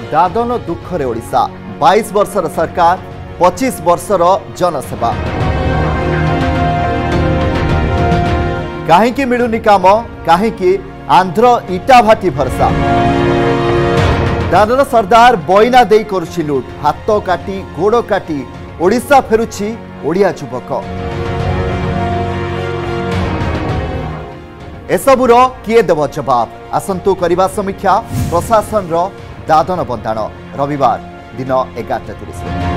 दादन दुखरे ओडिशा 22 वर्षर सरकार 25 वर्षर जनसेवा कहीं मिलुनी काम कहीं आंध्र इटा भाटी भरसा दादन सरदार बइना दे करुछि लुट हाथ काटी गोड़ काटी ओडिशा फेरुछि ओडिया युवक एसबुर किए देव जवाब आसंतु करवा समीक्षा प्रशासन दादन बंधाण रविवार दिन 11:30।